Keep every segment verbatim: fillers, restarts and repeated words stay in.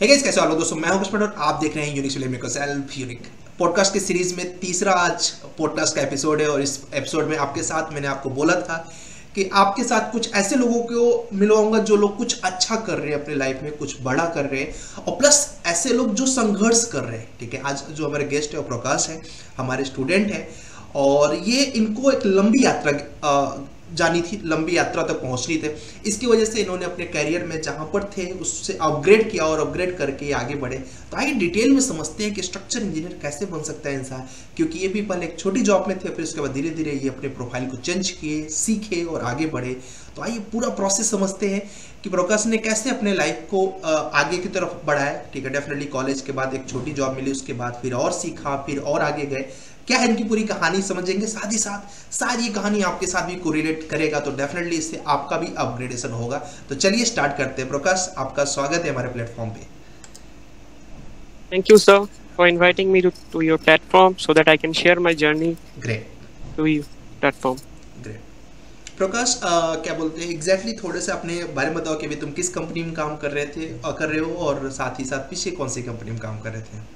Hey guys, कैसे हो दोस्तों? मैं हूं कुछ और आप देख रहे हैं unique make yourself unique podcast की सीरीज में तीसरा आज पॉडकास्ट का एपिसोड है। और इस एपिसोड में आपके साथ मैंने आपको बोला था कि आपके साथ कुछ ऐसे लोगों को मिलवाऊंगा जो लोग कुछ अच्छा कर रहे हैं अपने लाइफ में, कुछ बड़ा कर रहे हैं, और प्लस ऐसे लोग जो संघर्ष कर रहे हैं। ठीक है, आज जो हमारे गेस्ट है वो प्रकाश है, हमारे स्टूडेंट है, और ये इनको एक लंबी यात्रा जानी थी, लंबी यात्रा तक पहुंचनी थी। इसकी वजह से इन्होंने अपने करियर में जहां पर थे उससे अपग्रेड किया और अपग्रेड करके आगे बढ़े। तो आइए डिटेल में समझते हैं कि स्ट्रक्चर इंजीनियर कैसे बन सकता है इंसान, क्योंकि ये भी पहले एक छोटी जॉब में थे, फिर उसके बाद धीरे धीरे ये अपने प्रोफाइल को चेंज किए, सीखे और आगे बढ़े। तो आइए पूरा प्रोसेस समझते हैं कि प्रकाश ने कैसे अपने लाइफ को आगे की तरफ बढ़ाया। ठीक है, डेफिनेटली कॉलेज के बाद एक छोटी जॉब मिली, उसके बाद फिर और सीखा, फिर और आगे गए। क्या है इनकी पूरी कहानी समझेंगे, साथ ही साथ सारी कहानी आपके साथ भी कोरिलेट करेगा, तो डेफिनेटली इससे आपका भी अपग्रेडेशन होगा। तो चलिए स्टार्ट करते हैं। प्रकाश, आपका स्वागत है हमारे प्लेटफॉर्म पे। Thank you, sir, for inviting me to, to your platform so that I can share my journey. Great. To your platform. Great. Prakash, uh, क्या बोलते हैं एग्जैक्टली exactly थोड़े से अपने बारे में बताओ कि अभी तुम किस कंपनी में काम कर रहे थे और कर रहे हो, और साथ ही साथ पीछे कौन सी कंपनी में काम कर रहे थे?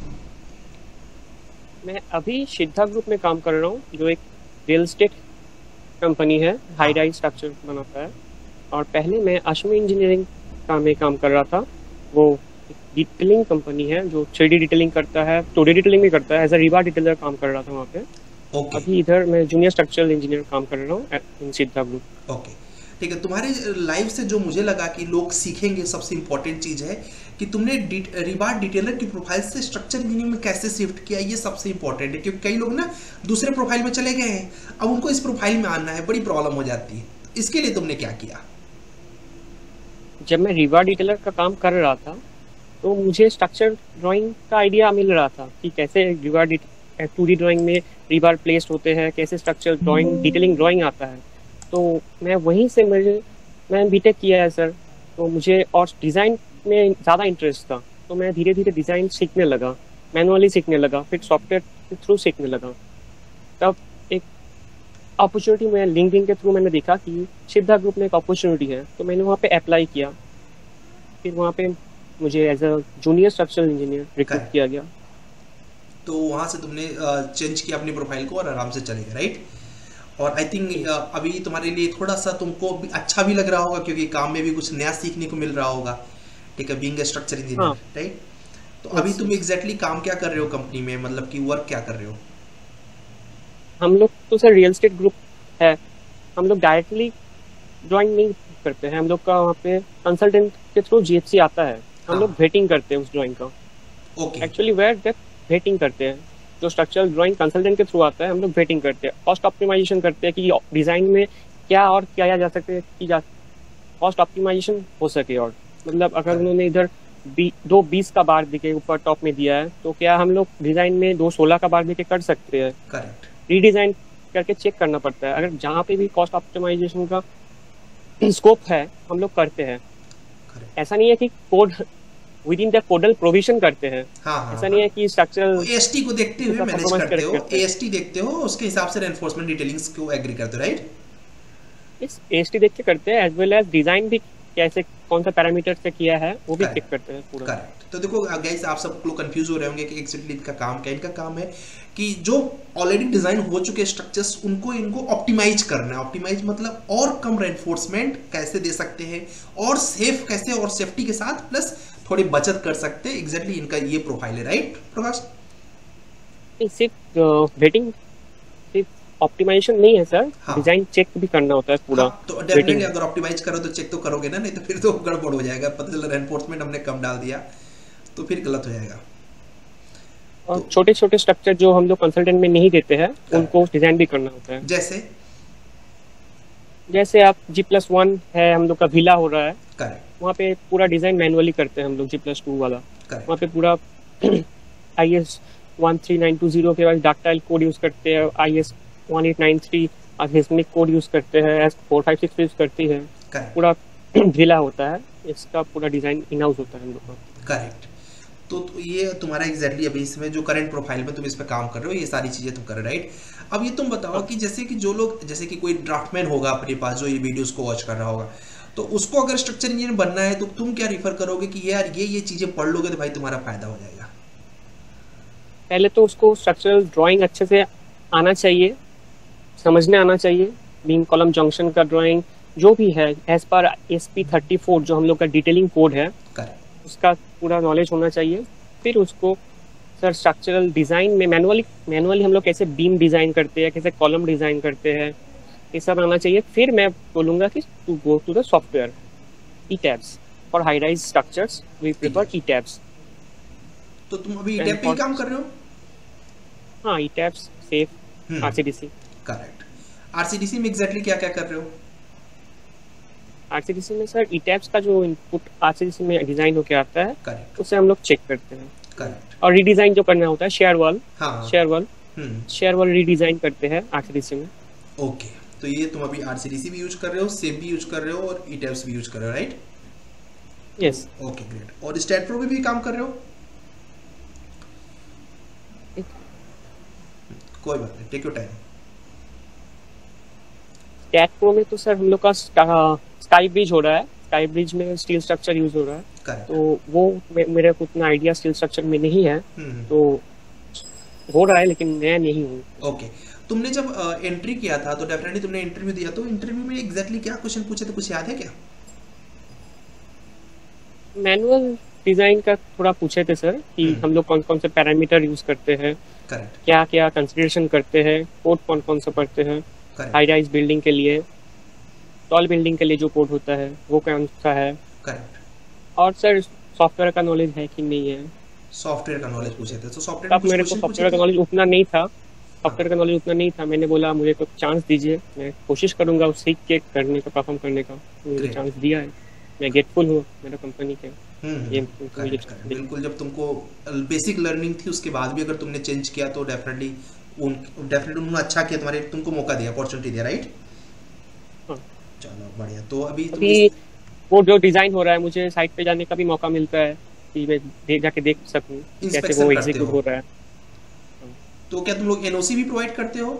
मैं अभी सिद्धा ग्रुप में काम कर रहा हूँ, जो एक रियल एस्टेट कंपनी है, हाई राइज स्ट्रक्चर बनाता है। और पहले मैं अश्मी इंजीनियरिंग का में काम कर रहा था। वो डिटेलिंग कंपनी है जो थ्री डी डिटेलिंग करता है, टू डी डिटेलिंग भी करता है। एज अ रिबार डिटेलर काम कर रहा था वहाँ पे। okay. अभी इधर मैं जूनियर स्ट्रक्चरल इंजीनियर काम कर रहा हूँ इन सिद्धा ग्रुप। ओके, ठीक है। तुम्हारे लाइफ से जो मुझे लगा कि लोग सीखेंगे, सबसे इम्पोर्टेंट चीज़ है कि तुमने रिबार डिटेलर की प्रोफाइल से स्ट्रक्चर इंजीनियरिंग में कैसे शिफ्ट किया। ये सबसे इम्पोर्टेंट है, क्योंकि कई लोग ना दूसरे प्रोफाइल में चले गए हैं, अब उनको इस प्रोफाइल में आना है, बड़ी प्रॉब्लम हो जाती है। इसके लिए तुमने क्या किया? जब मैं रिबार डिटेलर का काम कर रहा था तो मुझे स्ट्रक्चर ड्राइंग का आइडिया मिल रहा था कि कैसे रिबार टू डी ड्राइंग में रिबार प्लेस्ड होते हैं, कैसे स्ट्रक्चर ड्राइंग डिटेलिंग ड्राइंग आता है। तो मैं वहीं से मुझे मैं बीटेक किया है सर। तो मुझे और डिज़ाइन में ज़्यादा इंटरेस्ट था, तो मैं धीरे धीरे डिज़ाइन सीखने लगा, मैनुअली सीखने लगा, फिर सॉफ्टवेयर के थ्रू सीखने लगा। तब एक अपॉर्चुनिटी मैं लिंक्डइन के थ्रू मैंने देखा कि सिद्धा ग्रुप में एक अपॉर्चुनिटी है, तो मैंने वहाँ पे अप्लाई किया। फिर वहाँ पे मुझे as a junior structural engineer recruit किया गया। तो वहाँ से तुमने चेंज किया अपनी प्रोफाइल को और आराम से चले गए, राइट? और आई थिंक अभी तुम्हारे लिए थोड़ा सा तुमको भी अच्छा भी लग रहा होगा, क्योंकि काम में भी कुछ नया सीखने को मिल रहा होगा। ठीक है, being a structure engineer, right? तो अभी तुम एग्जैक्टली काम क्या कर रहे हो कंपनी में, मतलब कि वर्क क्या कर रहे हो? हम लोग तो सर रियल एस्टेट ग्रुप है, हम लोग डायरेक्टली ड्राइंग नहीं करते हैं। हम लोग का वहाँ पे कंसल्टेंट के थ्रू जीएफसी आता है, हम लोग वेटिंग करते हैं उस ड्राइंग का। Okay, actually where that waiting करते हैं, जो स्ट्रक्चरल ड्राइंग कंसल्टेंट के थ्रू आता है, हम लोग वेटिंग करते हैं, कॉस्ट ऑप्टिमाइजेशन करते हैं कि डिजाइन में क्या और क्या जा सकते हैं कि कॉस्ट ऑप्टिमाइजेशन हो सके। और मतलब अगर उन्होंने इधर बी, दो बीस का बार दिखे ऊपर टॉप में दिया है, तो क्या हम लोग डिजाइन में दो सोलह का बार दिखे कर सकते हैं। करेक्ट, रीडिजाइन करके चेक करना पड़ता है। अगर जहाँ पे भी कॉस्ट ऑप्टिमाइजेशन का स्कोप है हम लोग करते हैं। ऐसा नहीं है कि code within the codal provision करते हैं। हाँ, हाँ, ऐसा नहीं है कि स्ट्रक्चरल एएसटी को देखते हुए मैनेज करते हो, एएसटी देखते हो, उसके हिसाब से रेनफोर्समेंट डिटेलिंग्स को एग्री करते हो, राइट? इस एएसटी देख के करते हैं, एज वेल एज डिजाइन भी कैसे कौन सा पैरामीटर से किया है वो भी चेक करते हैं पूरा। करेक्ट। तो देखो गाइस, आप सब लोग कंफ्यूज हो रहे होंगे कि एक्चुअली इनका काम क्या। इनका काम है कि जो ऑलरेडी डिजाइन हो चुके स्ट्रक्चर्स उनको इनको ऑप्टिमाइज करना है। ऑप्टिमाइज मतलब और कम रेनफोर्समेंट कैसे दे सकते हैं, और सेफ कैसे, और सेफ्टी के साथ प्लस थोड़ी बचत कर सकते हैं। एग्जैक्टली इनका ये प्रोफाइल है, राइट प्रकाश? सिर्फ वेटिंग सिर्फ ऑप्टिमाइजेशन नहीं है सर, हाँ। डिजाइन चेक भी करना होता है पूरा। हाँ, तो डेफिनेटली अगर ऑप्टिमाइज करो तो चेक तो करोगे ना, नहीं तो फिर तो गड़बड़ हो जाएगा। पता चला रेनफोर्समेंट हमने कम डाल दिया तो फिर गलत हो जाएगा। और तो, छोटे छोटे स्ट्रक्चर जो हम लोग कंसल्टेंट में नहीं देते हैं उनको डिजाइन भी करना होता है। जैसे जैसे आप जी प्लस वन है, हम लोग का विला हो रहा है, करेक्ट, वहाँ पे पूरा डिजाइन मैनुअली करते हैं हम लोग। जी प्लस टू वाला वहाँ पे पूरा I S one three nine two zero के बाद डक्टाइल कोड यूज करते हैं, I S one eight nine three seismic code use करते हैं, S four five six use करती है। पूरा विला होता है, इसका पूरा डिजाइन इन हाउस होता है हम लोग का। करेक्ट। तो, तो ये तुम्हारा एग्जैक्टली अभी इसमें जो करंट प्रोफाइल में तुम इस पे काम कर रहे हो, ये सारी चीजें तुम कर रहे हो, राइट? अब ये तुम बताओ कि जैसे कि जो लोग, जैसे कि कोई ड्राफ्टमैन होगा अपने पास जो ये वीडियोस को वॉच कर रहा होगा, तो उसको अगर स्ट्रक्चर इंजीनियर बनना है तो तुम क्या रिफर करोगे कि यार ये ये चीजें पढ़ लोगे तो भाई तुम्हारा फायदा हो जाएगा? पहले तो उसको स्ट्रक्चरल ड्राइंग अच्छे से आना चाहिए, समझने आना चाहिए, बीम कॉलम जंक्शन का ड्राइंग जो भी है एज पर एस पी थर्टी फोर जो हम लोग का डिटेलिंग कोड है करेक्ट, उसका पूरा नॉलेज होना चाहिए। फिर उसको सर स्ट्रक्चरल डिज़ाइन में मैनुअली मैनुअली हम लोग कैसे बीम डिज़ाइन करते हैं, कैसे कॉलम डिज़ाइन करते हैं, ये सब आना चाहिए। फिर मैं बोलूँगा कि to go to the software E tabs for high rise structures we prefer E tabs. तो तुम अभी ई टैब पे ही काम कर रहे हो? हाँ, E tabs, safe, RCDC. Correct. RCDC में एग्जैक्टली क्या क्या कर रहे हो? आरसीडीसी में सर ई टैब्स का जो इनपुट आरसीडीसी में डिजाइन होके आता है करेक्ट, उसे हम लोग चेक करते हैं। करेक्ट। और रीडिजाइन जो करना होता है शेयर वॉल, हाँ, shear wall hmm, shear wall redesign करते हैं आरसीडीसी में। ओके, तो ये तुम अभी आरसीडीसी भी यूज कर रहे हो, सेफ भी यूज कर रहे हो और ई टैब्स भी यूज कर रहे हो, राइट? यस। Okay, great. और स्टैट प्रो में भी काम कर रहे हो? कोई बात नहीं, take your time. STAAD Pro में तो सर हम लोग का स्काई ब्रिज हो रहा है, स्काई ब्रिज में स्टील स्ट्रक्चर यूज हो रहा है। करेक्ट। तो वो मे- मेरे को उतना आइडिया स्टील स्ट्रक्चर में नहीं है, हम्म, तो हो रहा है लेकिन मैं नहीं हूँ। ओके। तुमने जब एंट्री किया था तो डेफिनेटली तुमने इंटरव्यू दिया, तो इंटरव्यू में एग्जैक्टली क्या क्वेश्चन पूछे थे, कुछ याद है क्या? मैनुअल डिजाइन का थोड़ा पूछे थे सर कि हम्म। हम लोग कौन कौन से पैरामीटर यूज करते हैं, करेक्ट, क्या क्या कंसिडरेशन करते हैं, कोड कौन कौन सा पढ़ते हैं, करेक्ट, हाई राइज बिल्डिंग के लिए, टॉल बिल्डिंग के लिए जो कोड होता है वो कौन सा है, करेक्ट। और सर सॉफ्टवेयर का नॉलेज है कि नहीं है। सॉफ्टवेयर का नॉलेज पूछे थे, तो सॉफ्टवेयर में तब कुछ मेरे को क्वेश्चन पूछे सॉफ्टवेयर का थे? नॉलेज उतना नहीं था, सॉफ्टवेयर का नॉलेज उतना नहीं था। मैंने बोला मुझे को चांस दीजिए, मैं कोशिश करूंगा उस सीख के करने का, परफॉर्म करने का। मुझे Great. चांस दिया है, मैं ग्रेटफुल हूँ मेरा कंपनी के। हम्म, ये हम्म, मुझे करेक्ट, करेक्ट। बिल्कुल, जब तुमको बेसिक लर्निंग थी उसके बाद भी अगर तुमने चेंज किया तो डेफिनेटली उन डेफिनेटली उन्होंने अच्छा किया, तुम्हारे तुमको मौका दिया, अपॉर्चुनिटी दिया, राइट? हाँ। चलो बढ़िया। तो अभी तुम अभी इस- वो जो डिजाइन हो रहा है मुझे साइट पे जाने का भी मौका मिलता है कि मैं दे, जाके देख सकूं कैसे Inspection वो करते एग्जीक्यूट हो। हो रहा है। तो क्या तुम लोग एनओसी भी प्रोवाइड करते हो?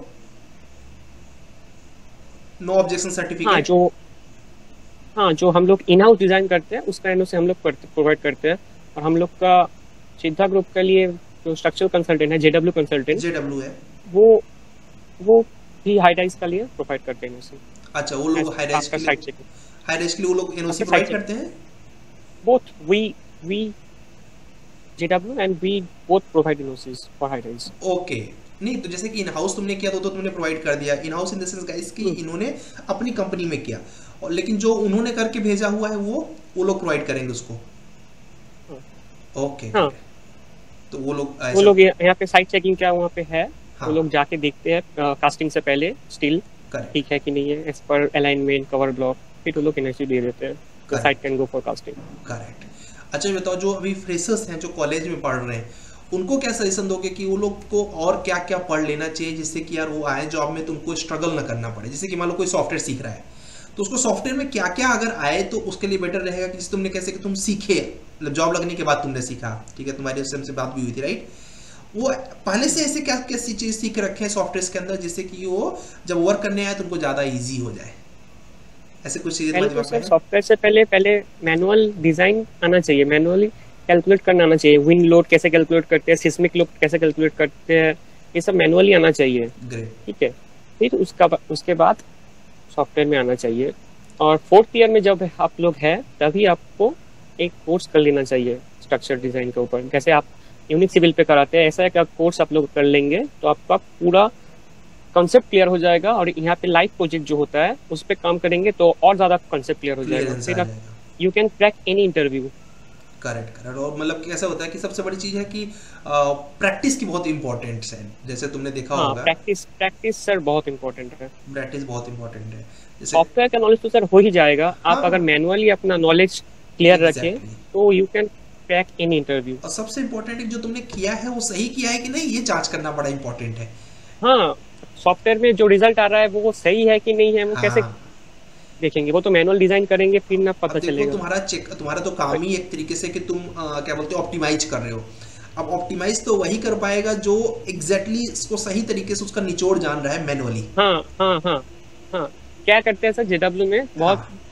नो ऑब्जेक्शन हाँ सर्टिफिकेट? जो हाँ जो हम लोग इन हाउस डिजाइन करते हैं उसका एनओसी हम लोग प्रोवाइड करते हैं। और हम लोग का सिद्धा ग्रुप के लिए जो स्ट्रक्चरल कंसल्टेंट है, जेडब्ल्यू कंसल्टेंट, जेडब्ल्यू है? वो वो भी हाई राइज का लिए प्रोवाइड करते हैं एनओसी। अच्छा, वो लोग हाई राइज के साइट लिए चेकिंग हाई राइज के लिए वो लोग एनओसी After प्रोवाइड site करते हैं? both we we J W and we both provide N O Cs for high rise. Okay. नहीं, तो जैसे कि इन हाउस तुमने किया तो, तो तुमने प्रोवाइड कर दिया। In house in the sense guys कि इन्होंने अपनी कंपनी में किया, और लेकिन जो उन्होंने करके भेजा हुआ है वो वो लोग प्रोवाइड करेंगे उसको। ओके, हाँ, तो वो लोग वो ऐसा- लोग ये- यहाँ पे साइट चेकिंग क्या वहाँ पे है, हाँ, वो लोग जाके देखते हैं कास्टिंग से पहले स्टील करेक्ट, ठीक है कि नहीं है एज पर अलाइनमेंट कवर ब्लॉक, फिर वो लोग N O C दे देते हैं तो Correct. Site can go for casting. Correct. अच्छा ये बताओ, जो अभी फ्रेशर्स हैं जो कॉलेज में पढ़ रहे हैं, उनको क्या सजेशन दोगे कि वो लोग को और क्या क्या पढ़ लेना चाहिए जिससे कि यार वो आए जॉब में तो उनको स्ट्रगल ना करना पड़े? जैसे कि मान लो कोई सॉफ्टवेयर सीख रहा है तो उसको सॉफ्टवेयर में क्या क्या अगर आए तो उसके लिए बेटर रहेगा कि जैसे तुमने कैसे कि तुम सीखे, मतलब जॉब लगने के बाद तुमने सीखा, ठीक है, तुम्हारी उससे हमसे बात भी हुई थी, राइट? वो पहले से ऐसे क्या कैसी चीज सीख रखे हैं सॉफ्टवेयर के अंदर जिससे कि वो जब वर्क करने आए तो उनको ज्यादा इजी हो जाए? ऐसे कुछ चीजें पहले तुम्हारे तो दिमाग में सर है? सॉफ्टवेयर से पहले पहले मैनुअल डिजाइन आना चाहिए, मैनुअली कैलकुलेट करना आना चाहिए, विंड लोड कैसे कैलकुलेट करते हैं, सिस्मिक लोड कैसे कैलकुलेट करते हैं, ये सब मैनुअली आना चाहिए, ग्रेट, ठीक है। फिर उसका उसके बाद सॉफ्टवेयर में आना चाहिए। और फोर्थ ईयर में जब आप लोग हैं तभी आपको एक कोर्स कर लेना चाहिए स्ट्रक्चर डिजाइन के ऊपर, जैसे आप यूनिक सिविल पे कराते हैं ऐसा है कि कोर्स आप लोग कर लेंगे तो आपका पूरा कॉन्सेप्ट क्लियर हो जाएगा। और यहाँ पे लाइव प्रोजेक्ट जो होता है उस पर काम करेंगे तो और ज्यादा कॉन्सेप्ट क्लियर हो जाएगा, क्लियरेंस आ फिर आप जाएगा। You can crack any interview. Correct, correct. और मतलब कैसा होता है कि सबसे बड़ी चीज है कि प्रैक्टिस की बहुत इंपॉर्टेंट है, जैसे तुमने देखा हाँ, होगा, प्रैक्टिस प्रैक्टिस सर बहुत इंपॉर्टेंट है। प्रैक्टिस बहुत इंपॉर्टेंट है। जैसे सॉफ्टवेयर का नॉलेज तो सर हो ही जाएगा, आप हाँ। अगर मैनुअली अपना नॉलेज क्लियर रखें Exactly. तो you can crack any interview. और सबसे इंपॉर्टेंट जो तुमने किया है वो सही किया है कि नहीं, ये जांच करना बड़ा इंपॉर्टेंट है। हाँ, सॉफ्टवेयर में जो रिजल्ट आ रहा है वो सही है कि नहीं है वो कैसे हाँ, देखेंगे, वो तो मैनुअल डिजाइन करेंगे फिर ना अब पता देखो चलेगा। तुम्हारा चेक तुम्हारा तो काम ही एक तरीके से कि तुम अ, क्या बोलते हो ऑप्टिमाइज कर रहे हो। अब ऑप्टिमाइज तो वही कर पाएगा जो एग्जैक्टली exactly इसको सही तरीके से उसका निचोड़ जान रहा है मैनुअली। हाँ हाँ हाँ हाँ, क्या करते हैं सर जेडब्ल्यू में बहुत हाँ। बार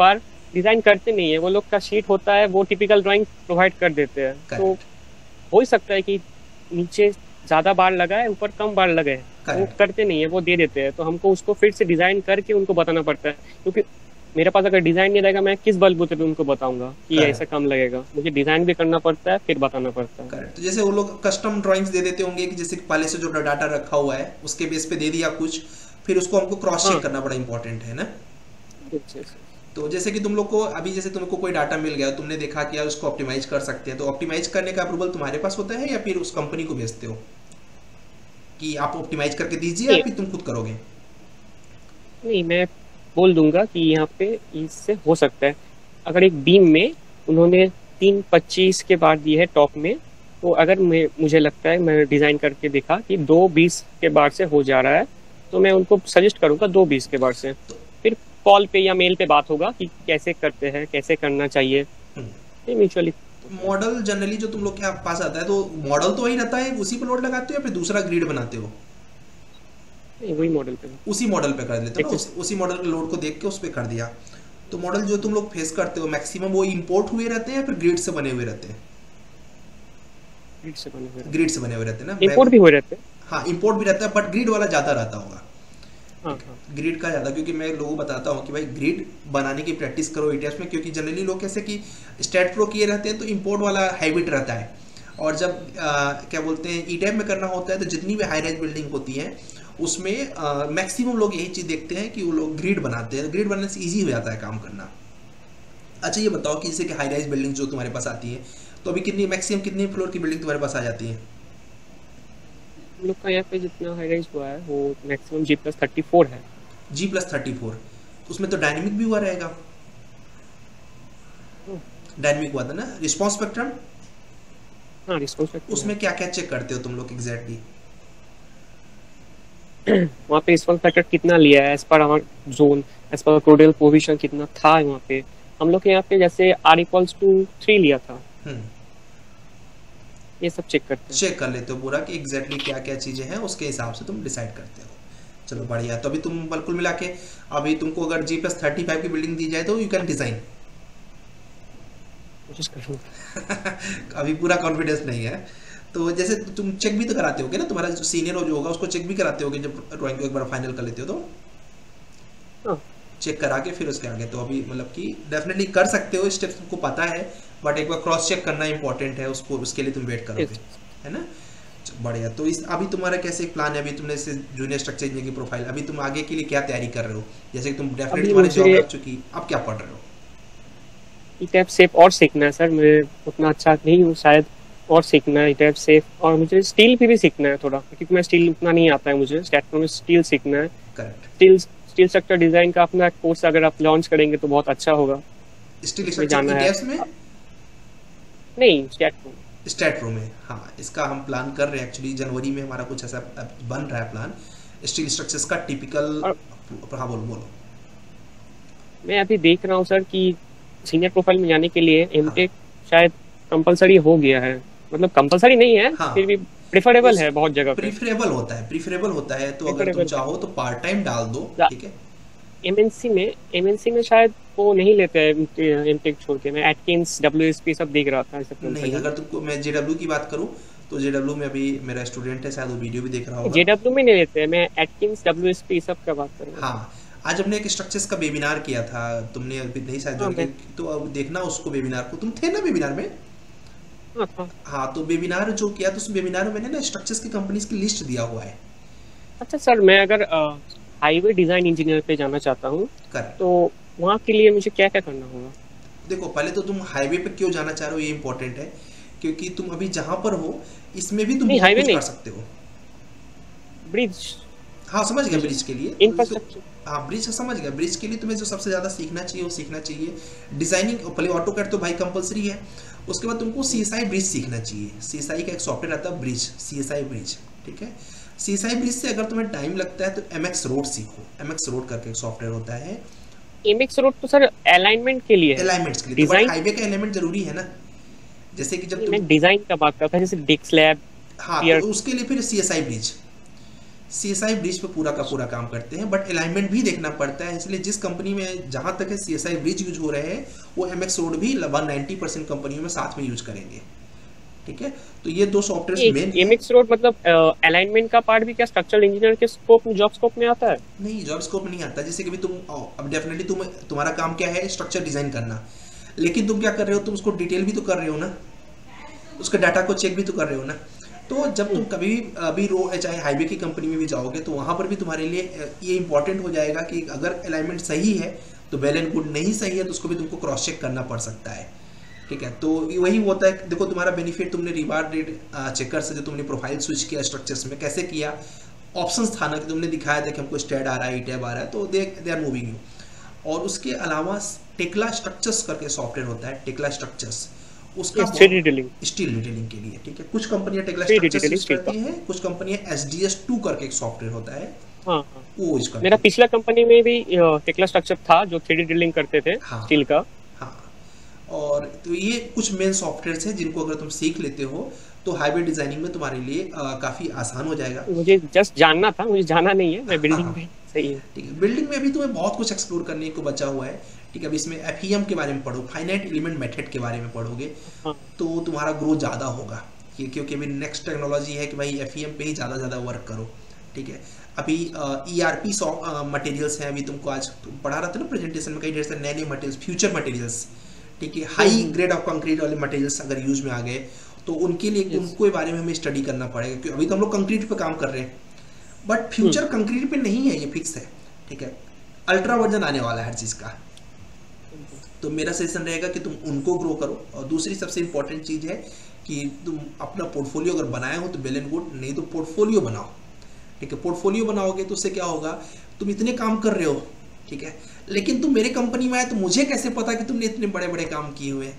डिजाइन करते नहीं है, वो लोग का शीट होता है, वो टिपिकल ड्राइंग प्रोवाइड कर देते हैं। तो करेक्ट हो ही सकता है कि नीचे ज्यादा बार लगा है, ऊपर कम बार लगे हैं, वो करेक्ट। करते नहीं है, वो दे देते हैं। तो हमको उसको फिर से डिजाइन करके उनको बताना पड़ता है, क्योंकि मेरे पास अगर डिजाइन नहीं रहेगा, मैं किस बलबूते पे उनको बताऊंगा कि ऐसा करेक्ट कम लगेगा। मुझे डिजाइन भी करना पड़ता है, फिर बताना पड़ता है। करेक्ट। तो जैसे वो लोग कस्टम ड्राइंग्स दे देते होंगे कि जैसे पहले से जो डाटा रखा हुआ है उसके बेस पे दे दिया कुछ, फिर उसको हमको क्रॉस चेक हाँ, करना बड़ा इंपॉर्टेंट है ना। अच्छा अच्छा। तो जैसे कि तुम लोग को अभी जैसे तुमको कोई डाटा मिल गया, तुमने देखा कि यार उसको ऑप्टिमाइज कर सकते हैं, तो ऑप्टिमाइज करने का अप्रूवल तुम्हारे पास होता है या फिर उस कंपनी को भेजते हो कि आप ऑप्टिमाइज करके दीजिए, या नहीं फिर तुम खुद करोगे? नहीं, मैं बोल दूंगा कि यहाँ पे इससे हो सकता है। अगर एक बीम में उन्होंने तीन पच्चीस के बार दी है टॉप में, तो अगर मैं मुझे लगता है, मैं डिजाइन करके देखा कि दो बीस के बार से हो जा रहा है, तो मैं उनको सजेस्ट करूंगा दो बीस के बार से। तो फिर कॉल पे या मेल पे बात होगा कि कैसे करते हैं, कैसे करना चाहिए, ये म्यूचुअली। मॉडल जनरली जो तुम लोग के पास आता है, तो मॉडल तो वही रहता है, उसी पर लोड लगाते हो या फिर दूसरा ग्रिड बनाते हो? नहीं, वही मॉडल पे उसी मॉडल पे कर लेते हो ना, एक्सेस उस, उसी मॉडल के लोड को देख के उस पर कर दिया। तो मॉडल जो तुम लोग फेस करते हो मैक्सिमम वो इंपोर्ट हुए रहते हैं या फिर ग्रिड से बने हुए रहते हैं? से बने हुए ग्रिड से बने हुए रहते हैं ना। इंपोर्ट मैं भी हुए रहते हैं। हाँ, इंपोर्ट भी रहता है बट ग्रिड वाला ज़्यादा रहता होगा। हाँ हाँ। ग्रिड का ज़्यादा, क्योंकि मैं लोगों को बताता हूँ कि भाई ग्रिड बनाने की प्रैक्टिस करो ईटीएफ में, क्योंकि जनरली लोग कैसे कि स्टेट प्रो किए रहते हैं तो इंपोर्ट वाला हैबिट रहता है, और जब आ, क्या बोलते हैं ईटीएफ में करना होता है तो जितनी भी हाई राइज बिल्डिंग होती है उसमें मैक्सिमम लोग यही चीज़ देखते हैं कि वो लोग ग्रिड बनाते हैं। ग्रिड बनाने से ईजी हो जाता है काम करना। अच्छा ये बताओ कि जैसे कि हाई राइज बिल्डिंग जो तुम्हारे पास आती है, तो अभी कितनी मैक्सिमम कितनी फ्लोर की बिल्डिंग तुम्हारे पास आ जाती है? हम लोग का यहाँ पे जितना हाई राइज हुआ है वो maximum G plus thirty four है। G plus thirty four. उसमें तो डायनेमिक भी हुआ रहेगा। हाँ डायनेमिक हुआ था ना रिस्पॉन्स स्पेक्ट्रम? हाँ, रिस्पॉन्स फैक्टर है। उसमें क्या क्या चेक करते हो तुम लोग एग्जैक्टली? वहाँ पे रिस्पॉन्स फैक्टर कितना लिया है as per our zone, as per codal position कितना था वहाँ पे। हम लोग के यहाँ पे जैसे आर इक्वल्स टू थ्री लिया था, हम्म, ये सब चेक करते हैं। चेक कर लेते हो पूरा कि एग्जैक्टली क्या क्या चीज़ें हैं, उसके हिसाब से तुम डिसाइड करते हो। चलो बढ़िया। तो अभी तुम बिल्कुल मिला के, अभी तुमको अगर जी प्लस थर्टी फाइव की बिल्डिंग दी जाए तो यू कैन डिज़ाइन। कोशिश करूँगा। अभी पूरा कॉन्फिडेंस नहीं है। तो जैसे तुम चेक भी तो कराते होगे ना, तुम्हारा जो सीनियर हो जो होगा उसको चेक भी कराते होगे जब ड्राइंग को एक बार फाइनल कर लेते हो तो? हाँ चेक करा के फिर उसके आगे तो अभी मतलब कि डेफिनेटली कर सकते हो, स्टेप्स तुमको पता है, बट एक बार क्रॉस चेक करना इंपॉर्टेंट है, उसको उसके लिए तुम वेट करोगे, yes। है ना। बढ़िया। तो इस अभी तुम्हारा कैसे प्लान है? अभी तुमने जैसे जूनियर स्ट्रक्चर इंजीनियर की प्रोफाइल, अभी तुम आगे के लिए क्या तैयारी कर रहे हो? जैसे कि तुम डेफिनेटली अभी तुम्हारी जॉब मुझे लग चुकी, अब क्या पढ़ रहे हो? ई टैप सेफ और सीखना है सर। मैं उतना अच्छा नहीं हूँ शायद, और सीखना है ई टैप सेफ। और मुझे स्टील भी, भी सीखना है थोड़ा, क्योंकि मैं स्टील उतना नहीं आता है मुझे। स्टैटप्रो में स्टील सीखना है। Correct. Steel steel structure design का अपना कोर्स अगर आप लॉन्च करेंगे तो बहुत अच्छा होगा। स्टील उसमें स्ट्रक्चर जाना है। ईटीएफ्स में? नहीं, स्टैटप्रो। स्टेट प्रो में, हाँ इसका हम प्लान कर रहे हैं एक्चुअली, जनवरी में हमारा कुछ ऐसा बन रहा है प्लान स्टील स्ट्रक्चर्स का टिपिकल। और हाँ बोलो बोलो। मैं अभी देख रहा हूँ सर कि सीनियर प्रोफाइल में जाने के लिए हाँ एमटेक शायद कंपलसरी हो गया है। मतलब कंपलसरी नहीं है, हाँ, फिर भी प्रेफरेबल उस है बहुत जगह पे। प्रीफरेबल होता है, प्रीफरेबल होता है, तो अगर तुम प्रेफरेबल चाहो तो पार्ट टाइम डाल दो, है। ठीक है। एमएनसी में एमएनसी में शायद वो नहीं लेते हैं एमटेक छोड़ के। मैं एटकिंस डब्ल्यूएसपी सब देख रहा था, सब नहीं, कंपनी। अगर तुमको मैं जेडब्ल्यू की बात करूँ तो जेडब्ल्यू में अभी मेरा स्टूडेंट है, शायद वो वीडियो भी देख रहा होगा। जेडब्ल्यू में नहीं लेते हैं, मैं एटकिंस डब्ल्यूएसपी सब का बात कर रहा हूँ। हाँ, आज हमने एक स्ट्रक्चर्स का वेबिनार किया था, तुमने अभी नहीं शायद हाँ ज्वाइन मैं किया, तो अब देखना उसको वेबिनार को। तुम थे ना वेबिनार में? हाँ था। हाँ, तो वेबिनार जो किया तो उस वेबिनार में मैंने ना स्ट्रक्चर्स की कंपनीज की लिस्ट दिया हुआ है। अच्छा सर, मैं अगर हाईवे डिजाइन इंजीनियर पे जाना चाहता हूँ करेक्ट। तो वहाँ के लिए मुझे क्या क्या करना होगा? देखो पहले तो तुम हाईवे पे क्यों जाना चाह रहे हो ये इंपॉर्टेंट है, क्योंकि तुम अभी जहाँ पर हो इसमें भी तुम नहीं, बहुत हाईवे कुछ नहीं, कर सकते हो। ब्रिज। हाँ समझ गया, ब्रिज ब्रिज के लिए तो, तो इंफ्रास्ट्रक्चर। हाँ ब्रिज का समझ गया। ब्रिज के लिए तुम्हें जो सबसे ज़्यादा सीखना चाहिए वो सीखना चाहिए डिजाइनिंग। पहले ऑटो कैड तो भाई कंपलसरी है, उसके बाद तुमको सी एस आई ब्रिज सीखना चाहिए। सी एस आई का एक सॉफ्टवेयर आता है bridge, C S I bridge, ठीक है। सी एस आई ब्रिज से अगर तुम्हें टाइम लगता है तो एम एक्स रोड सीखो। एम एक्स रोड करके एक सॉफ्टवेयर होता है। एमएक्स रोड तो सर अलाइनमेंट के लिए है, अलाइनमेंट्स के लिए तो, बट डिजाइन। हाईवे का एलिमेंट जरूरी है ना। जैसे कि जब तुम, मैं डिजाइन का बात करता हूँ, जैसे डिक स्लैब, हाँ पियर। तो उसके लिए फिर C S I bridge, C S I bridge पे पूरा का पूरा काम करते हैं, बट अलाइनमेंट भी देखना पड़ता है। इसलिए जिस कंपनी में जहाँ तक है C S I bridge use हो रहे हैं, वो एम एक्स रोड भी लगभग नाइन्टी परसेंट कंपनियों में साथ में यूज करेंगे। ठीक है, तो ये दो सॉफ्टवेयर मेन। एमएक्स रोड मतलब अलाइनमेंट का पार्ट भी क्या स्ट्रक्चरल इंजीनियर के स्कोप में, जॉब स्कोप में आता है? नहीं, जॉब स्कोप में नहीं आता। जैसे कि भी तुम अब डेफिनेटली तुम तुम्हारा काम क्या है, स्ट्रक्चर डिजाइन करना, लेकिन तुम क्या कर रहे हो, तुम उसको डिटेल भी तो कर रहे हो ना, उसके डाटा को चेक भी तो कर रहे हो ना। तो जब तुम कभी भी अभी रो चाहे हाईवे की कंपनी में भी जाओगे, तो वहाँ पर भी तुम्हारे लिए ये इंपॉर्टेंट हो जाएगा कि अगर अलाइनमेंट सही है तो वेल एंड गुड, नहीं सही है तो उसको भी तुमको क्रॉस चेक करना पड़ सकता है। ठीक है, तो वही होता है। देखो तुम्हारा बेनिफिट, तुमने रिवार्ड रेट चेकर से जो तुमने प्रोफाइल स्विच किया स्ट्रक्चर्स में, कैसे किया, ऑप्शंस था ना कि तुमने दिखाया था कि हमको स्टैड आ रहा है, ईटैब आ रहा है, तो they they are moving you. और उसके अलावा टेक्ला स्ट्रक्चर्स करके सॉफ्टवेयर होता है, टेक्ला स्ट्रक्चर्स, उसका स्टील डिटेलिंग, स्टील डिटेलिंग के लिए। ठीक है, कुछ कंपनियां टेक्ला स्ट्रक्चर्स यूज करती हैं, कुछ कंपनियां एस डी एस टू करके एक सॉफ्टवेयर होता है, हाँ हाँ, वो यूज करती मेरा है। पिछला कंपनी में भी टेक्ला स्ट्रक्चर था जो थ्री डी डिटेलिंग करते थे हाँ, स्टील का। हाँ, और तो ये कुछ मेन सॉफ्टवेयर हैं जिनको अगर तुम सीख लेते हो तो हाईवे डिजाइनिंग में तुम्हारे लिए आ, काफी आसान हो जाएगा। मुझे जस्ट जानना था, मुझे जाना नहीं है, मैं बिल्डिंग हाँ, में सही है। ठीक है, बिल्डिंग में भी तुम्हें बहुत कुछ एक्सप्लोर करने को बचा हुआ है। ठीक है, अभी इसमें एफ ई एम के बारे में पढ़ो, फाइनाइट एलिमेंट मेथड के बारे में पढ़ोगे, हाँ, तो तुम्हारा ग्रोथ ज़्यादा होगा, क्योंकि अभी नेक्स्ट टेक्नोलॉजी है कि भाई एफ ई एम पे ही ज़्यादा ज़्यादा वर्क करो। ठीक है, अभी ई आर पी मटेरियल्स हैं, अभी तुमको आज पढ़ा रहा था ना प्रेजेंटेशन में, कई ढेर सारे नए नए मटेरियल्स, फ्यूचर मटेरियल्स। ठीक है, हाई ग्रेड ऑफ कंक्रीट वाले मटेरियल्स अगर यूज में आ गए तो उनके लिए उनको बारे में हमें स्टडी करना पड़ेगा, क्योंकि अभी तो हम लोग कंक्रीट पे काम कर रहे हैं, बट फ्यूचर कंक्रीट पे नहीं है, ये फिक्स है। ठीक है, अल्ट्रा वर्जन आने वाला है हर चीज़ का, तो मेरा सजेशन रहेगा कि तुम उनको ग्रो करो। और दूसरी सबसे इंपॉर्टेंट चीज़ है कि तुम अपना पोर्टफोलियो अगर बनाए हो तो वेल एंड गुड, नहीं तो पोर्टफोलियो बनाओ। ठीक है, पोर्टफोलियो बनाओगे तो उससे क्या होगा, तुम इतने काम कर रहे हो, ठीक है, लेकिन तुम मेरे कंपनी में आए तो मुझे कैसे पता कि तुमने इतने बड़े बड़े काम किए हुए हैं।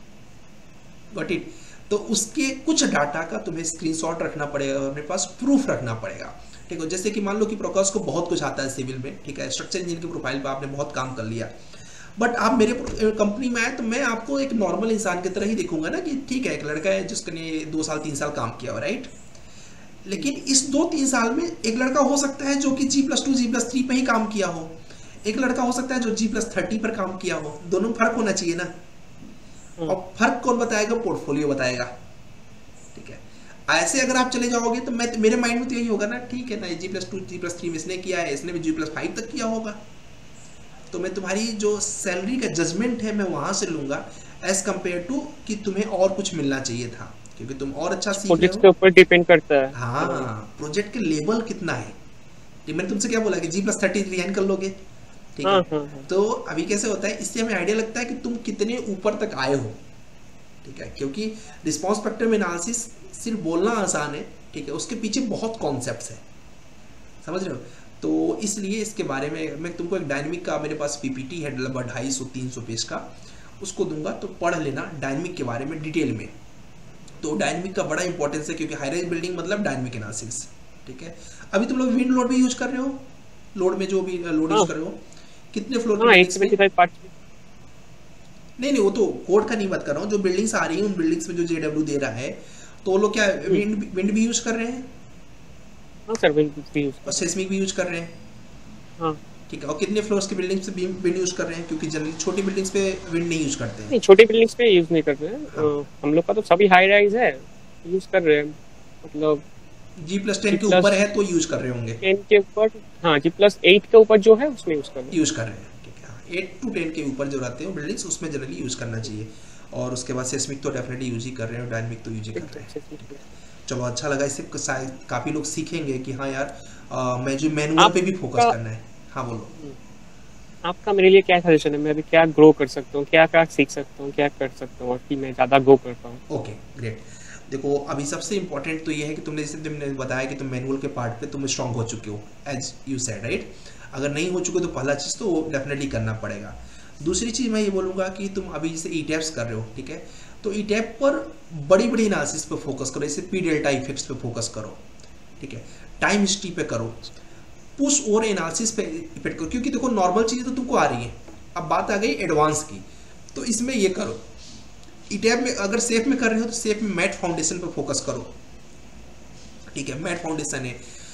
Got it? तो उसके कुछ डाटा का तुम्हें स्क्रीनशॉट रखना पड़ेगा, अपने पास प्रूफ रखना पड़ेगा। ठीक है, जैसे कि मान लो कि प्रकाश को बहुत कुछ आता है सिविल में, ठीक है, स्ट्रक्चर इंजीनियर के प्रोफाइल पे आपने बहुत काम कर लिया, बट आप मेरे कंपनी में आए तो मैं आपको एक नॉर्मल इंसान की तरह ही देखूंगा ना, कि ठीक है एक लड़का है जिसने दो साल तीन साल काम किया हो, राइट। लेकिन इस दो तीन साल में एक लड़का हो सकता है जो कि G plus two G plus three पे ही काम किया हो, एक लड़का हो सकता है जो जी प्लस थर्टी पर काम किया हो, दोनों फर्क होना चाहिए ना। और फर्क कौन बताएगा? पोर्टफोलियो बताएगा। ठीक है, ऐसे अगर आप चले जाओगे तो मैं मेरे माइंड में तो यही होगा ना, ठीक है ना, G plus two G plus three में इसने किया है, इसने भी जी प्लस फाइव तक किया होगा, तो मैं तुम्हारी जो सैलरी का जजमेंट है मैं वहां से लूंगा एज कम्पेयर टू कि तुम्हें और कुछ मिलना चाहिए था, क्योंकि तुम और अच्छा सीख रहे हो। के ऊपर डिपेंड करता है। हाँ, प्रोजेक्ट के लेवल कितना है। मैंने तुमसे क्या बोला कि जी प्लस थर्टी डिजाइन कर लोगे, ठीक है। हाँ, हाँ, हाँ। तो अभी कैसे होता है, इससे हमें आइडिया लगता है कि तुम कितने ऊपर तक आए हो। ठीक है, क्योंकि रिस्पॉन्स स्पेक्ट्रम एनालिसिस सिर्फ बोलना आसान है, ठीक है, उसके पीछे बहुत कॉन्सेप्ट्स है, समझ रहे हो। तो इसलिए इसके बारे में मैं तुमको एक डायनेमिक का, मेरे पास पीपीटी है लगभग ढाई सौ तीन सौ पेज का, उसको दूंगा तो पढ़ लेना डायनेमिक के बारे में डिटेल में। तो डायनेमिक का बड़ा इंपॉर्टेंस है, क्योंकि हाई राइज बिल्डिंग मतलब डायनेमिक एनालिसिस। ठीक है, अभी तुम लोग विंड लोड भी यूज कर रहे हो, लोड में जो भी लोड यूज कर रहे हो, कितने फ्लोर हाँ, एक सौ पचहत्तर पार्ट। नहीं नहीं, वो तो कोड का नहीं बात कर रहा हूँ, जो बिल्डिंग्स आ रही है उन बिल्डिंग्स में जो जेडब्ल्यू दे रहा है, तो वो लोग क्या विंड विंड भी यूज कर रहे हैं? हाँ सर, विंड भी यूज और सेस्मिक भी यूज कर रहे हैं। हाँ, ठीक है, और कितने फ्लोर्स की बिल्डिंग्स पे विंड यूज कर रहे हैं? क्योंकि जनरली छोटी बिल्डिंग्स पे विंड नहीं यूज करते हैं। नहीं, छोटी बिल्डिंग्स पे यूज नहीं करते हैं। हाँ। हम लोग का तो सभी हाई राइज है, यूज कर रहे हैं, मतलब जी प्लस टेन के ऊपर है तो यूज कर रहे होंगे। टेन के ऊपर, हाँ, जी प्लस एट के ऊपर जो है उसमें यूज कर रहे हैं। यूज कर रहे हैं, ठीक है, हाँ, एट टू टेन के ऊपर जो रहते हैं बिल्डिंग्स, उसमें जनरली यूज करना चाहिए। और उसके बाद सेस्मिक तो डेफिनेटली यूज ही कर रहे हैं, और डायनेमिक तो यूज ही कर रहे हैं। चलो अच्छा लगा, इससे काफी लोग सीखेंगे कि हाँ यार, आ, मैं जो मैनुअल पे भी फोकस करना है। हाँ बोलो, आपका मेरे लिए क्या सजेशन है, मैं अभी क्या ग्रो कर सकता हूँ, क्या क्या सीख सकता हूँ, क्या कर सकता हूँ, और कि मैं ज़्यादा ग्रो कर पाऊँ। Okay great. देखो अभी सबसे इंपॉर्टेंट तो ये है कि तुमने जैसे तुमने बताया कि तुम मैनुअल के पार्ट पे तुम स्ट्रांग हो चुके हो, एज यू सेड, राइट। अगर नहीं हो चुके तो पहला चीज़ तो वो डेफिनेटली करना पड़ेगा। दूसरी चीज़ मैं ये बोलूँगा कि तुम अभी जैसे ई टैप्स कर रहे हो, ठीक है, तो ई टैप पर बड़ी बड़ी एनालिसिस पे फोकस करो, जैसे पी डेल्टा इफेक्ट्स पे फोकस करो, ठीक है, टाइम हिस्ट्री पे करो, पुश और एनालिसिस पे इफेक्ट करो, क्योंकि देखो नॉर्मल चीज़ें तो तुमको आ रही है, अब बात आ गई एडवांस की, तो इसमें ये करो। ई टैप में अगर सेफ में कर रहे हो तो सेफ में मैट फाउंडेशन पे फोकस करो, ठीक है, मैट फाउंडेशन है,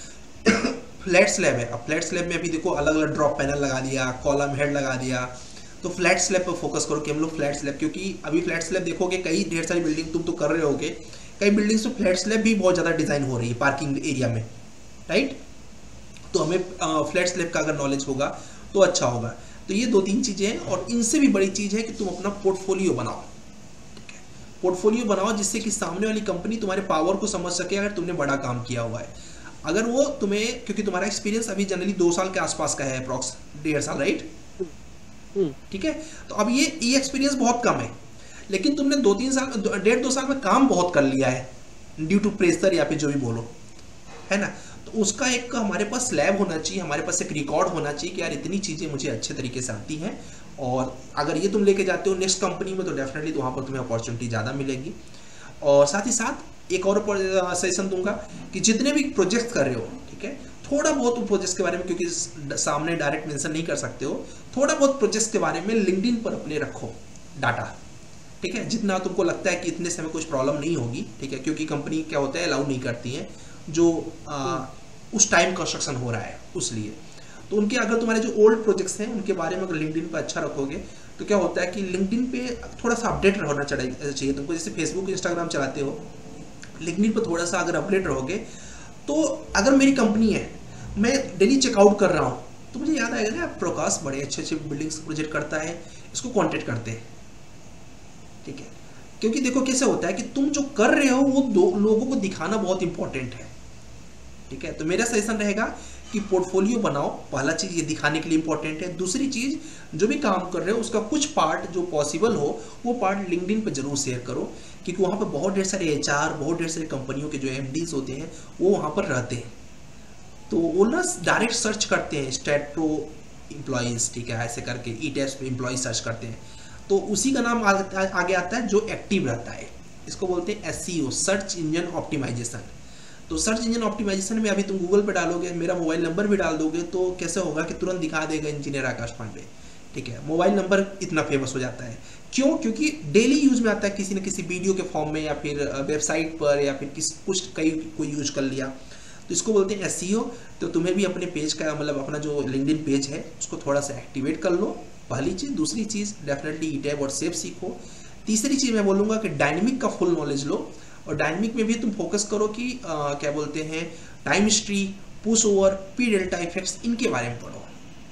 फ्लैट स्लैब है, अब फ्लैट स्लैब में अभी देखो अलग अलग ड्रॉप पैनल लगा दिया, कॉलम हेड लगा दिया, तो फ्लैट स्लैब पर फोकस करो कि हम लोग फ्लैट स्लैब, क्योंकि अभी फ्लैट स्लैब देखोगे कई ढेर सारी बिल्डिंग तुम तो कर रहे होगे, कई बिल्डिंग्स तो फ्लैट स्लैब भी बहुत ज़्यादा डिज़ाइन हो रही है पार्किंग एरिया में, राइट। तो हमें फ्लैट स्लैब का अगर नॉलेज होगा तो अच्छा होगा। तो ये दो तीन चीज़ें हैं, और इनसे भी बड़ी चीज़ है कि तुम अपना पोर्टफोलियो बनाओ, ठीक है, पोर्टफोलियो बनाओ जिससे कि सामने वाली कंपनी तुम्हारे पावर को समझ सके अगर तुमने बड़ा काम किया हुआ है। अगर वो तुम्हें, क्योंकि तुम्हारा एक्सपीरियंस अभी जनरली दो साल के आसपास का है, अप्रॉक्स डेढ़ साल, राइट, ठीक है, तो अब ये ये एक्सपीरियंस बहुत कम है, लेकिन तुमने दो तीन साल डेढ़ दो साल में काम बहुत कर लिया है ड्यू टू प्रेशर या फिर जो भी बोलो, है ना। तो उसका एक हमारे पास स्लैब होना चाहिए, हमारे पास एक रिकॉर्ड होना चाहिए कि यार इतनी चीज़ें मुझे अच्छे तरीके से आती हैं, और अगर ये तुम लेके जाते हो नेक्स्ट कंपनी में तो डेफिनेटली तो वहाँ पर तुम्हें अपॉर्चुनिटी ज़्यादा मिलेगी। और साथ ही साथ एक और सजेशन दूंगा कि जितने भी प्रोजेक्ट कर रहे हो, ठीक है, थोड़ा बहुत उन प्रोजेक्ट्स के बारे में, क्योंकि सामने डायरेक्ट मेंशन नहीं कर सकते हो, थोड़ा बहुत प्रोजेक्ट्स के बारे में लिंक्डइन पर अपने रखो डाटा, ठीक है, जितना तुमको लगता है कि इतने से हमें कुछ प्रॉब्लम नहीं होगी, ठीक है, क्योंकि कंपनी क्या होता है अलाउ नहीं करती है जो आ, उस टाइम कंस्ट्रक्शन हो रहा है उस लिए। तो उनके अगर तुम्हारे जो ओल्ड प्रोजेक्ट्स हैं उनके बारे में अगर लिंक्डइन पर अच्छा रखोगे तो क्या होता है कि लिंक्डइन पे थोड़ा सा अपडेट रहना चाहिए तुमको, जैसे फेसबुक इंस्टाग्राम चलाते हो, लिंक्डइन पर थोड़ा सा अगर अपडेट रहोगे तो अगर मेरी कंपनी है, मैं डेली चेकआउट कर रहा हूँ, तो मुझे याद आएगा ना प्रकाश बड़े अच्छे अच्छे बिल्डिंग्स प्रोजेक्ट करता है, इसको कॉन्टेक्ट करते हैं, ठीक है, क्योंकि देखो कैसे होता है कि तुम जो कर रहे हो वो दो लोगों को दिखाना बहुत इंपॉर्टेंट है, ठीक है। तो मेरा सजेशन रहेगा कि पोर्टफोलियो बनाओ, पहला चीज़ ये दिखाने के लिए इंपॉर्टेंट है, दूसरी चीज़ जो भी काम कर रहे हो उसका कुछ पार्ट जो पॉसिबल हो वो पार्ट लिंक्डइन पे जरूर शेयर करो, क्योंकि वहाँ पर बहुत ढेर सारे एचआर, बहुत ढेर सारी कंपनियों के जो एमडीज होते हैं वो वहाँ पर रहते हैं, तो वो ना डायरेक्ट सर्च करते हैं स्टैट प्रो एम्प्लॉयज़, ठीक है, ऐसे करके ई टेस्ट पे एम्प्लॉयज सर्च करते हैं, तो उसी का नाम आगे आता है जो एक्टिव रहता है, इसको बोलते हैं एसईओ, सर्च इंजन ऑप्टिमाइजेशन। तो सर्च इंजन ऑप्टिमाइजेशन में अभी तुम गूगल पे डालोगे, मेरा मोबाइल नंबर भी डाल दोगे तो कैसे होगा कि तुरंत दिखा देगा इंजीनियर आकाश पांडे, ठीक है, मोबाइल नंबर इतना फेमस हो जाता है, क्यों? क्योंकि डेली यूज में आता है, किसी न किसी वीडियो के फॉर्म में या फिर वेबसाइट पर या फिर किस कुछ कई कोई यूज कर लिया, तो इसको बोलते हैं एसईओ। तो तुम्हें भी अपने पेज का मतलब अपना जो लिंक्डइन पेज है उसको थोड़ा सा एक्टिवेट कर लो, पहली चीज़। दूसरी चीज़ डेफिनेटली ई टैब और सेव सीखो। तीसरी चीज़ मैं बोलूँगा कि डायनेमिक का फुल नॉलेज लो, और डायनेमिक में भी तुम फोकस करो कि आ, क्या बोलते हैं time history, push over, P delta effects, इनके बारे में पढ़ो।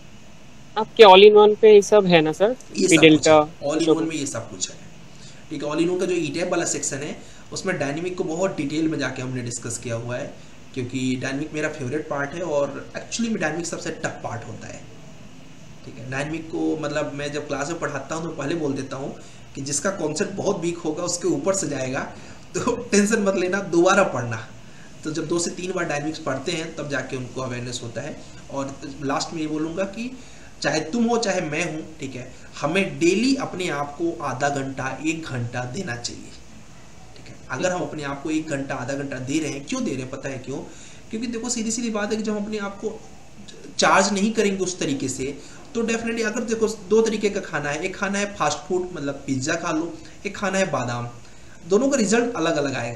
आपके ऑल इन वन पे ये सब है ना सर? ये पी सब डेल्टा ऑल इन वन में ये सब कुछ है, ठीक है। ऑल इन वन का जो ई टैब वाला सेक्शन है उसमें डायनेमिक को बहुत डिटेल में जाके हमने डिस्कस किया हुआ है, क्योंकि डायनेमिक मेरा फेवरेट पार्ट है और एक्चुअली में डायनेमिक सबसे टफ पार्ट होता है, ठीक है। डायनेमिक को मतलब मैं जब क्लास में पढ़ाता हूँ तो पहले बोल देता हूँ कि जिसका कॉन्सेप्ट बहुत वीक होगा उसके ऊपर से जाएगा, तो टेंशन मत लेना, दोबारा पढ़ना। तो जब दो से तीन बार डायनेमिक्स पढ़ते हैं तब जाके उनको अवेयरनेस होता है। और लास्ट में ये बोलूँगा कि चाहे तुम हो चाहे मैं हूँ, ठीक है, हमें डेली अपने आप को आधा घंटा एक घंटा देना चाहिए, ठीक है। अगर हम अपने आप को एक घंटा आधा घंटा दे रहे हैं, क्यों दे रहे हैं पता है क्यों? क्योंकि देखो सीधी सीधी बात है कि जब हम अपने आप को चार्ज नहीं करेंगे उस तरीके से तो डेफिनेटली, अगर देखो दो तरीके का खाना है, एक खाना है फास्ट फूड मतलब पिज्ज़ा खा लो, एक खाना है बादाम, दोनों का रिजल्ट अलग अलग आएगा,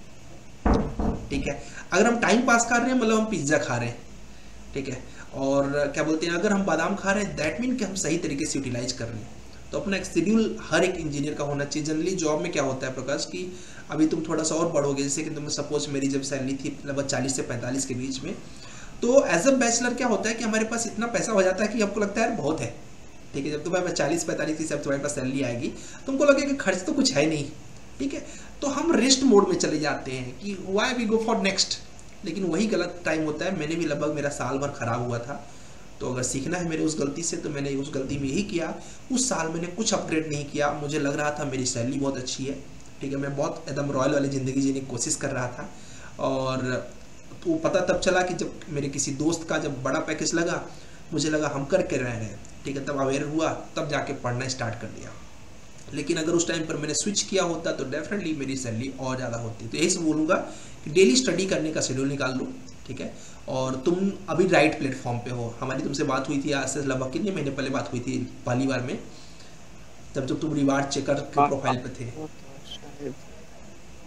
ठीक है। अगर हम टाइम पास कर रहे हैं मतलब हम पिज्ज़ा खा रहे हैं, ठीक है, और क्या बोलते हैं अगर हम बादाम खा रहे हैं दैट मीन कि हम सही तरीके से यूटिलाइज कर रहे हैं। तो अपना एक शेड्यूल हर एक इंजीनियर का होना चाहिए। जनरली जॉब में क्या होता है प्रकाश कि अभी तुम थोड़ा सा और बढ़ोगे, जैसे कि तुम सपोज मेरी जब सैलरी थी लगभग चालीस से पैंतालीस के बीच में, तो एज अ बैचलर क्या होता है कि हमारे पास इतना पैसा हो जाता है कि हमको लगता है यार बहुत है, ठीक है। जब तुम्हारे पास चालीस पैंतालीस की जब तुम्हारे पास सैलरी आएगी तुमको लगेगा कि खर्च तो कुछ है नहीं, ठीक है, तो हम रेस्ट मोड में चले जाते हैं कि why we go for next. लेकिन वही गलत टाइम होता है। मैंने भी लगभग मेरा साल भर खराब हुआ था, तो अगर सीखना है मेरे उस गलती से तो मैंने उस गलती में यही किया। उस साल मैंने कुछ अपग्रेड नहीं किया, मुझे लग रहा था मेरी सैलरी बहुत अच्छी है, ठीक है, मैं बहुत एकदम रॉयल वाली ज़िंदगी जीने की कोशिश कर रहा था। और तो पता तब चला कि जब मेरे किसी दोस्त का जब बड़ा पैकेज लगा, मुझे लगा हम कर के रह रहे हैं, ठीक है, तब अवेयर हुआ, तब जाके पढ़ना स्टार्ट कर दिया। लेकिन अगर उस टाइम पर मैंने स्विच किया होता तो डेफिनेटली मेरी सैलरी और ज़्यादा होती। तो यही से बोलूँगा कि डेली स्टडी करने का शेड्यूल निकाल लो, ठीक है, और तुम अभी राइट प्लेटफॉर्म पे हो। हमारी तुमसे बात हुई थी आज से लगभग कितने महीने पहले बात हुई थी पहली बार में, तब जब तुम रिवार्ड चेकर के प्रोफाइल पे थे।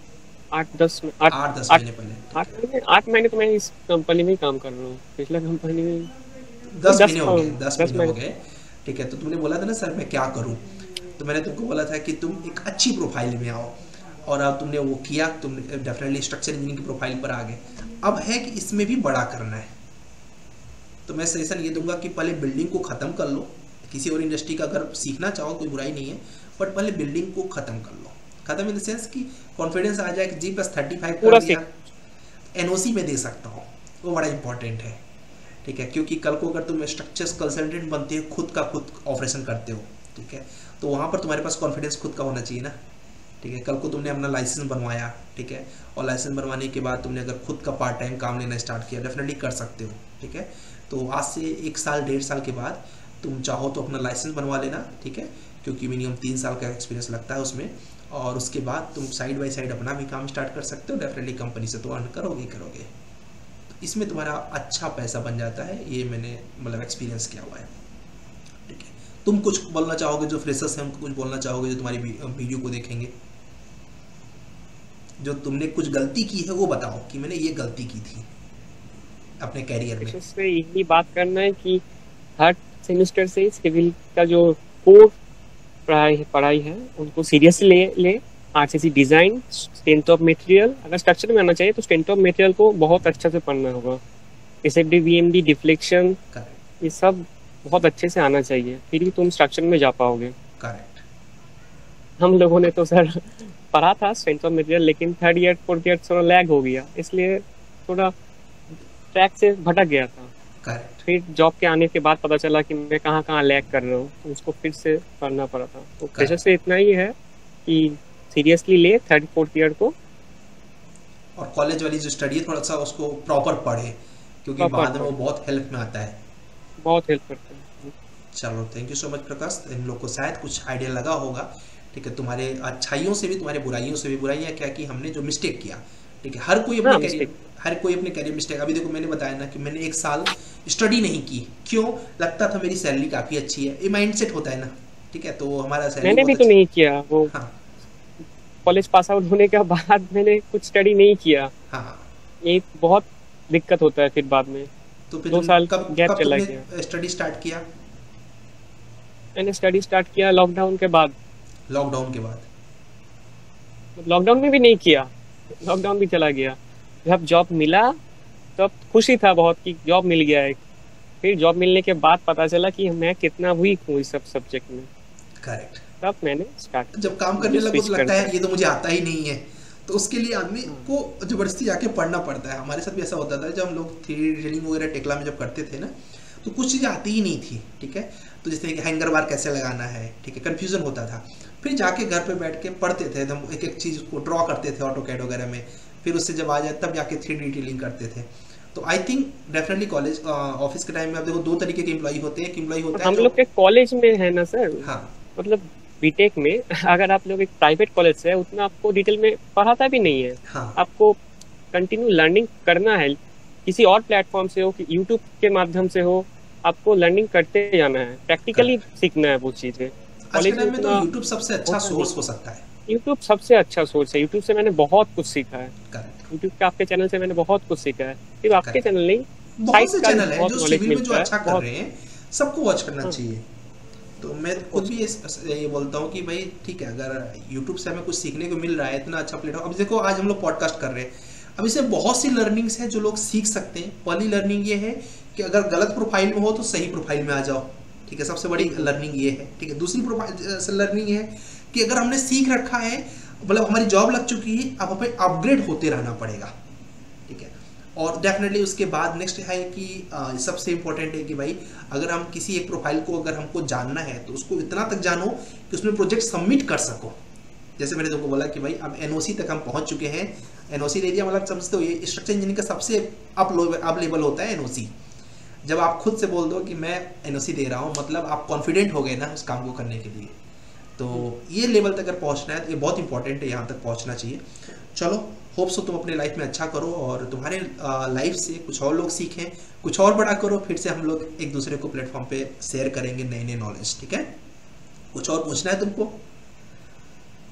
आठ दस में आठ आठ दस आठ महीने पहले, आठ ठीक है। महीने आठ महीने तो मैं इस कंपनी में ही काम कर रहा हूँ, पिछला कंपनी में दस दस महीने हो गए, दस दस महीने हो महीने गए, ठीक है। तो तुमने बोला था ना सर मैं क्या करूं, तो मैंने तुमको बोला था कि तुम एक अच्छी प्रोफाइल में आओ, और अब तुमने वो किया, तुम डेफिनेटली स्ट्रक्चर इंजीनियरिंग की प्रोफाइल पर आ गए। अब है कि इसमें भी बड़ा करना है, तो मैं सजेशन ये दूंगा कि पहले बिल्डिंग को ख़त्म कर लो। किसी और इंडस्ट्री का अगर सीखना चाहो कोई बुराई नहीं है, बट पहले बिल्डिंग को ख़त्म कर लो। ख़त्म इन द सेंस कि कॉन्फिडेंस आ जाए कि जी प्लस थर्टी फाइव कर पूरा दिया, सीख। एनओसी में दे सकता हूँ, वो बड़ा इंपॉर्टेंट है, ठीक है। क्योंकि कल को अगर तुम स्ट्रक्चर्स कंसल्टेंट बनते हो, खुद का खुद ऑपरेशन करते हो, ठीक है, तो वहाँ पर तुम्हारे पास कॉन्फिडेंस खुद का होना चाहिए ना, ठीक है। कल को तुमने अपना लाइसेंस बनवाया, ठीक है, और लाइसेंस बनवाने के बाद तुमने अगर खुद का पार्ट टाइम काम लेना स्टार्ट किया, डेफिनेटली कर सकते हो, ठीक है। तो आज से एक साल डेढ़ साल के बाद तुम चाहो तो अपना लाइसेंस बनवा लेना, ठीक है, क्योंकि मिनिमम तीन साल का एक्सपीरियंस लगता है उसमें, और उसके बाद तुम साइड बाय साइड अपना भी काम स्टार्ट कर सकते हो। डेफिनेटली कंपनी से तो अर्न करोगे ही करोगे, तो इसमें तुम्हारा अच्छा पैसा बन जाता है, ये मैंने मतलब एक्सपीरियंस किया हुआ है, ठीक है। तुम कुछ बोलना चाहोगे जो फ्रेशर्स हैं उनको कुछ बोलना चाहोगे जो तुम्हारी वीडियो को देखेंगे, जो तुमने कुछ गलती की है वो बताओ कि मैंने ये गलती की थी अपने कैरियर में। इसमें यही बात करना है कि हर सेमेस्टर से सिविल का जो कोर पढ़ाई पढ़ाई है उनको सीरियसली ले ले RCC design, strength of material, अगर स्ट्रक्चर में आना चाहिए तो स्ट्रेंथ ऑफ मटेरियल को बहुत अच्छा से पढ़ना होगा। एसएफडी, वीएमडी, डिफ्लेक्शन, करेक्ट, ये सब बहुत अच्छे से आना चाहिए, फिर ही तुम स्ट्रक्चर में जा पाओगे। करेक्ट। हम लोगों ने तो सर पढ़ा था स्ट्रेंथ ऑफ मटेरियल, लेकिन थर्ड ईयर फोर्थ ईयर थोड़ा लैग हो गया, इसलिए थोड़ा ट्रैक से भटक गया था। करेक्ट। फिर जॉब के आने के बाद पता चला कि मैं कहाँ कहाँ लैग कर रहा हूँ, तो उसको फिर से पढ़ना पड़ा था। तो प्रेशर से इतना ही है कि सीरियसली ले थर्ड फोर्थ ईयर को, और कॉलेज वाली जो स्टडी है थोड़ा सा उसको प्रॉपर पढ़े, क्योंकि बाद में वो बहुत हेल्प में आता है, बहुत हेल्प करते हैं। चलो thank you so much Prakash, इन लोग को शायद कुछ आइडिया लगा होगा, ठीक है। तुम्हारे अच्छाइयों से भी तुम्हारे बुराइयों से भी, बुराइयाँ क्या कि हमने जो मिस्टेक किया, ठीक है, हर कोई अपने हाँ, कैरियर हर कोई अपने कैरियर मिस्टेक। अभी देखो मैंने बताया ना कि मैंने एक साल स्टडी नहीं की, क्यों, लगता था मेरी सैलरी काफ़ी अच्छी है, ये माइंडसेट होता है ना, ठीक है, तो हमारा सैलरी मैंने भी बहुत तो नहीं किया वो, हाँ कॉलेज पास आउट होने के बाद मैंने कुछ स्टडी नहीं किया, हाँ। ये बहुत दिक्कत होता है फिर बाद में। तो फिर दो साल कब गैप कब चला तुमने गया। स्टडी स्टार्ट किया? मैंने स्टडी स्टार्ट किया लॉकडाउन के बाद। लॉकडाउन के बाद? लॉकडाउन में भी नहीं किया, लॉकडाउन भी चला गया। जब जॉब मिला तब खुशी था बहुत कि जॉब मिल गया है, फिर जॉब मिलने के बाद पता चला कि मैं कितना वीक हूँ इस सब सब्जेक्ट में। करेक्ट। तब मैंने स्टार्ट, जब काम करने लगो तो लगता है ये तो मुझे आता ही नहीं है, तो उसके लिए आदमी को जबरदस्ती जाके पढ़ना पड़ता है। हमारे साथ भी ऐसा होता था जब हम लोग थ्री डी डिटेलिंग वगैरह टेक्ला में जब करते थे ना, तो कुछ चीज़ें आती ही नहीं थी, ठीक है। तो जैसे कि हैंगर बार कैसे लगाना है, ठीक है, कन्फ्यूजन होता था। फिर जाके घर पे बैठ के पढ़ते थे, एकदम एक एक चीज़ को ड्रॉ करते थे ऑटो कैड वगैरह में, फिर उससे जब आ जाए तब जाके थ्री डी डिटेलिंग करते थे। तो I think definitely college office के टाइम में आप देखो दो तरीके के एम्प्लॉई होते हैं। एक एम्प्लॉई होता है हम जो लोग के कॉलेज में है ना सर, हाँ मतलब बीटेक में अगर आप लोग एक प्राइवेट कॉलेज से है उतना आपको डिटेल में पढ़ाता भी नहीं है। हाँ आपको कंटिन्यू लर्निंग करना है, किसी और प्लेटफॉर्म से हो कि यूट्यूब के माध्यम से हो, आपको लर्निंग करते जाना है, प्रैक्टिकली सीखना है वो चीजें। आज के टाइम में तो यूट्यूब सबसे अच्छा सोर्स हो सकता है। यूट्यूब सबसे अच्छा सोर्स है, यूट्यूब से मैंने बहुत कुछ सीखा है। करेक्ट। यूट्यूब के आपके चैनल से मैंने बहुत कुछ सीखा है, सिर्फ आपके चैनल नहीं, बहुत से चैनल है बहुत जो knowledge सिविल में जो मिलता है, अच्छा कर बहुत- रहे हैं, सबको वॉच करना हाँ। चाहिए। तो मैं खुद भी इस- ये बोलता हूँ कि भाई ठीक है, अगर यूट्यूब से हमें कुछ सीखने को मिल रहा है, इतना अच्छा प्लेटफॉर्म। अब देखो आज हम लोग पॉडकास्ट कर रहे हैं, अब इससे बहुत सी लर्निंग्स हैं जो लोग सीख सकते हैं। पहली लर्निंग ये है कि अगर गलत प्रोफाइल में हो तो सही प्रोफाइल में आ जाओ, ठीक है, सबसे बड़ी लर्निंग ये है, ठीक है। दूसरी प्रोफाइल लर्निंग ये है कि अगर हमने सीख रखा है, मतलब हमारी जॉब लग चुकी है, अब हमें अपग्रेड होते रहना पड़ेगा, ठीक है। और डेफिनेटली उसके बाद नेक्स्ट है कि आ, सबसे इम्पोर्टेंट है कि भाई अगर हम किसी एक प्रोफाइल को अगर हमको जानना है तो उसको इतना तक जानो कि उसमें प्रोजेक्ट सबमिट कर सको। जैसे मैंने तुमको बोला कि भाई अब एनओसी तक हम पहुंच चुके हैं, एनओसी ले लिया, मतलब समझते हो ये स्ट्रक्चर इंजीनियरिंग का सबसे अप अप लेवल होता है एनओसी। जब आप खुद से बोल दो कि मैं एनओसी दे रहा हूँ, मतलब आप कॉन्फिडेंट हो गए ना उस काम को करने के लिए। तो ये लेवल तक अगर पहुंचना है तो ये बहुत इंपॉर्टेंट है, यहाँ तक पहुंचना चाहिए। चलो होप सो तुम अपने लाइफ में अच्छा करो और तुम्हारे लाइफ से कुछ और लोग सीखें, कुछ और बड़ा करो। फिर से हम लोग एक दूसरे को प्लेटफॉर्म पे शेयर करेंगे नए नए नॉलेज, ठीक है। कुछ और पूछना है तुमको?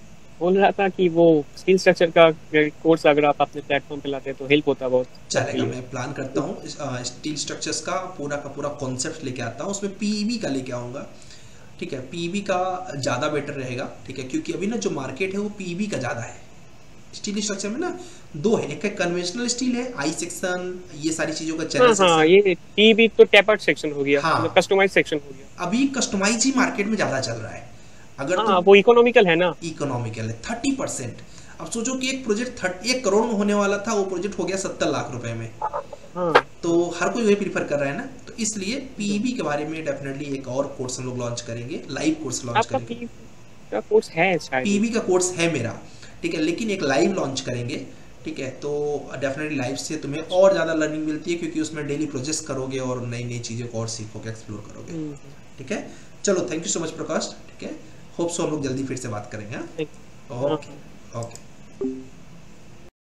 बोल रहा था कि वो स्किल स्ट्रक्चर का कोर्स अगर आप अपने प्लेटफॉर्म पे लाते हैं तो हेल्प होता बहुत आपके चलेगा, लिए। मैं प्लान करता हूँ स्टील स्ट्रक्चर्स का पूरा का पूरा कॉन्सेप्ट लेके आता हूँ, उसमें पीईबी का लेके आऊँगा। ठीक है, पीईबी का ज़्यादा बेटर रहेगा। ठीक है, क्योंकि अभी ना जो मार्केट है वो पीईबी का ज़्यादा है। स्टील स्ट्रक्चर में ना दो है, एक है कन्वेंशनल स्टील है, आई सेक्शन, ये सारी चीज़ों का चैनल हाँ हाँ, सेक्शन। ये टीबी तो टैपर्ड सेक्शन हो गया, मतलब हाँ, कस्टमाइज सेक्शन हो गया। अभी कस्टमाइज ही मार्केट में ज़्यादा चल रहा है। अगर हाँ, तुम वो इकोनॉमिकल है ना। इकोनॉमिकल है थर्टी परसेंट। अब सोचो कि एक प्रोजेक्ट थर्ट एक करोड़ में होने वाला था, वो प्रोजेक्ट हो गया सत्तर लाख रुपए में। हाँ। तो हर कोई वही प्रीफर कर रहा है ना, तो इसलिए पीईबी के बारे में डेफिनेटली एक और कोर्स हम लोग लॉन्च करेंगे, लाइव कोर्स लॉन्च आपका करेंगे। पी का कोर्स है शायद ही। पीईबी का कोर्स है मेरा, ठीक है, लेकिन एक लाइव लॉन्च करेंगे। ठीक है, तो डेफिनेटली लाइव से तुम्हें और ज़्यादा लर्निंग मिलती है, क्योंकि उसमें डेली प्रोजेक्ट्स करोगे और नई नई चीज़ों को और सीखोगे, एक्सप्लोर करोगे। हम्म, ठीक है, चलो thank you so much Prakash. ठीक है, होप सो हम लोग जल्दी फिर से बात करेंगे। हाँ, thank you। हाँ ओके हाँ। ओके।